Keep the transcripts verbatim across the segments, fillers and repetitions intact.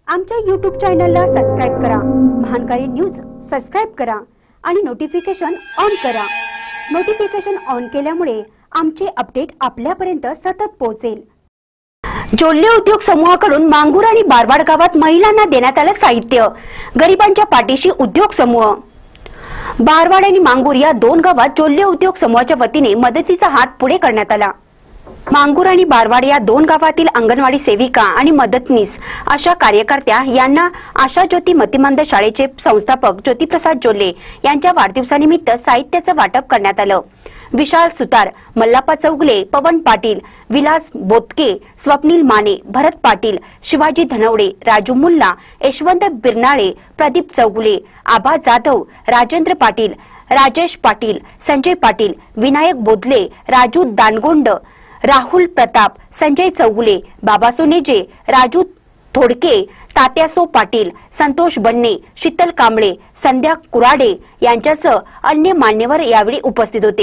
आमच्या यूट्यूब चॅनलला सबस्क्राइब करा, महानकारी न्यूज सबस्क्राइब करा आणि नोटिफिकेशन ऑन करा। नोटिफिकेशन ऑन केल्यामुळे आमचे अपडेट आपल्यापर्यंत सतत पोहोचेल। जोल्ले उद्योग समूहाकडून मांगूर आणि बारवाड गावात महिलांना देण्यात आले साहित्य। गरिबांच्या पाठीशी उद्योग समूह। बारवाड आणि मांगूर या दोन गावात जोल्ले उद्योग समूहाच्या वतीने मदतीचा हात पुढे करण्यात आला। मांगूर आणि बारवाड या दोन गावातील अंगणवाडी सेविका आणि मदतनीस अशा कार्यकर्त्या यांना आशा ज्योती मतिमंद शाळेचे संस्थापक ज्योतिप्रसाद जोल्ले यांच्या वाढदिवसानिमित्त साहित्याचं वाटप करण्यात आलं। विशाल सुतार, मल्लाप्पा चौगले, पवन पाटील, विलास बोतके, स्वप्नील माने, भरत पाटील, शिवाजी धनवडे, राजू मुल्ला, यशवंत बिरनाळे, प्रदीप चौगले, आबा जाधव, राजेंद्र पाटील, राजेश पाटील, संजय पाटील, विनायक बोधले, राजू दानगोंड, राहुल प्रताप, संजय चौगुले, बाबा सोनेजे, राजू थोडके, तात्यासो पाटील, संतोष बन्ने, शीतल कांबळे, संध्या कुराडे यांच्यासह अन्य मान्यवर यावेळी उपस्थित होते।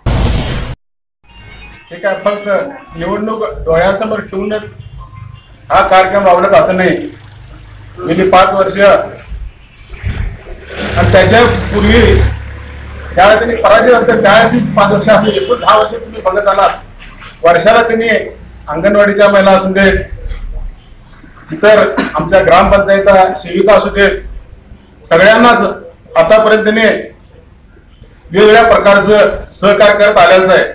ठीक आहे, फक्त निवडणूक डोळ्यासमोर ठेवूनच हा कार्यक्रम राबवण्यात असं नाही। गेली पाच वर्ष आणि त्याच्या पूर्वी त्यावेळेस त्यांनी पराजय होते, त्यावेळेस पाच वर्ष असले, एकूण दहा वर्ष तुम्ही बघत आलात। वर्षाला त्यांनी अंगणवाडीच्या महिला असू देत, इतर आमच्या ग्रामपंचायत सेविका असू देत, सगळ्यांनाच आतापर्यंत त्यांनी वेगवेगळ्या प्रकारचं सहकार्य करत आलेलं आहे।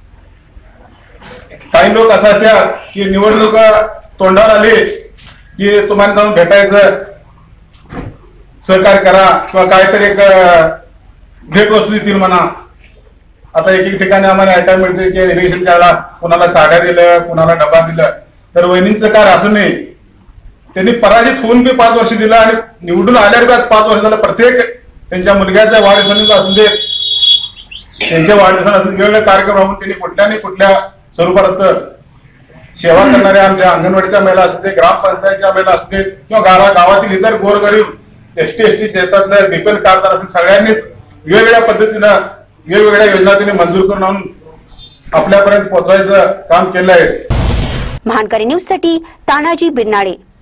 काही लोक असं असतात की निवडणूक तोंडावर आली की तुम्हाला जाऊन भेटायचं, सहकार्य करा किंवा काहीतरी एक भेटवस्तू देतील म्हणा। आता एक एक ठिकाणी आम्हाला ऐकायला मिळते की इलेक्शनच्या वेळेला कुणाला साड्या दिलं, कुणाला डबा दिलं, तर वहिनींचं काय असं नाही। त्यांनी पराजित होऊन बी पाच वर्ष दिलं आणि निवडून आल्यावर पाच वर्ष झालं प्रत्येक त्यांच्या मुलग्याच्या वाढदिवसाला असू दे, त्यांच्या वाढदिवसाला असू वेगवेगळे कार्यक्रम राहून त्यांनी कुठल्या नाही कुठल्या स्वरूपात सेवा करणाऱ्या आमच्या अंगणवाडीच्या महिला असू दे, ग्रामपंचायतच्या महिला असू देत किंवा गावा गावातील इतर गोरगरीब एसटी एसटी शेतातल्या बीपीएल कार्डदार असून सगळ्यांनीच वेगवेगळ्या पद्धतीनं वेगवेगळ्या योजना त्यांनी मंजूर करून आणून आपल्यापर्यंत पोहोचवायचं काम केलं आहे। महानकारी न्यूज साठी तानाजी बिरनाळे।